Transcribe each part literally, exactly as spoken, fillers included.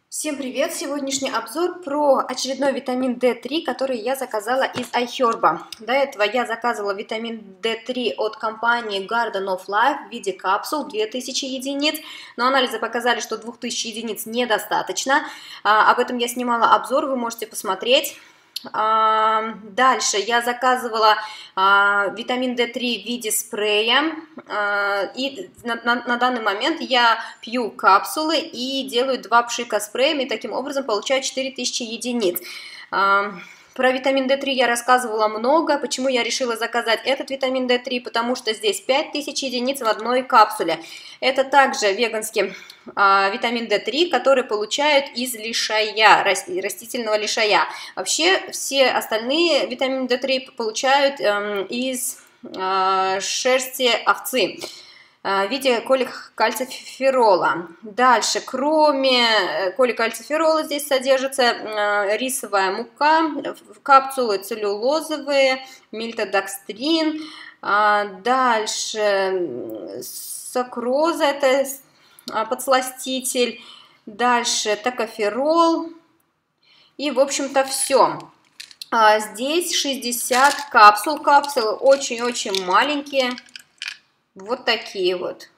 Всем привет! Сегодняшний обзор про очередной витамин дэ три, который я заказала из iHerb. До этого я заказывала витамин дэ три от компании Garden of Life в виде капсул, две тысячи единиц, но анализы показали, что двух тысяч единиц недостаточно. А, об этом я снимала обзор, вы можете посмотреть. А, дальше я заказывала а, витамин дэ три в виде спрея, а, и на, на, на данный момент я пью капсулы и делаю два пшика спреем, и таким образом получаю четыре тысячи единиц. А, Про витамин дэ три я рассказывала много. Почему я решила заказать этот витамин дэ три? Потому что здесь пять тысяч единиц в одной капсуле. Это также веганский а, витамин дэ три, который получают из лишая, растительного лишая. Вообще все остальные витамины дэ три получают эм, из э, шерсти овцы в виде коликальциферола. Дальше, кроме коликальциферола, здесь содержится рисовая мука, капсулы целлюлозовые, мальтодекстрин. Дальше, сакроза, это подсластитель. Дальше, токоферол. И, в общем-то, все. Здесь шестьдесят капсул. Капсулы очень-очень маленькие. Вот такие вот.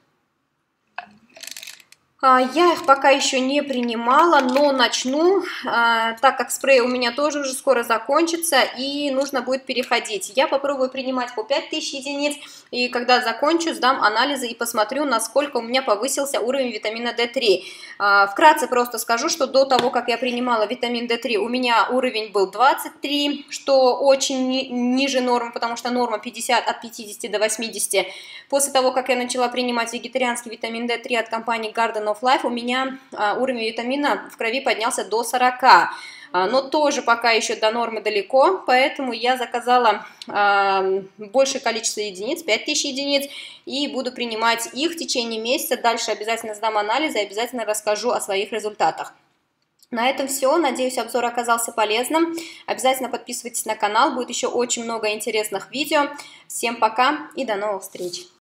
Я их пока еще не принимала, но начну, так как спрей у меня тоже уже скоро закончится, и нужно будет переходить. Я попробую принимать по пять тысяч единиц, и когда закончу, сдам анализы и посмотрю, насколько у меня повысился уровень витамина дэ три. Вкратце просто скажу, что до того, как я принимала витамин дэ три, у меня уровень был двадцать три, что очень ни ниже нормы, потому что норма пятьдесят, от пятидесяти до восьмидесяти. После того, как я начала принимать вегетарианский витамин дэ три от компании Garden of Life, у меня а, уровень витамина в крови поднялся до сорока, а, но тоже пока еще до нормы далеко, поэтому я заказала а, большее количество единиц, пять тысяч единиц, и буду принимать их в течение месяца. Дальше обязательно сдам анализы и обязательно расскажу о своих результатах. На этом все. Надеюсь, обзор оказался полезным. Обязательно подписывайтесь на канал, будет еще очень много интересных видео. Всем пока и до новых встреч!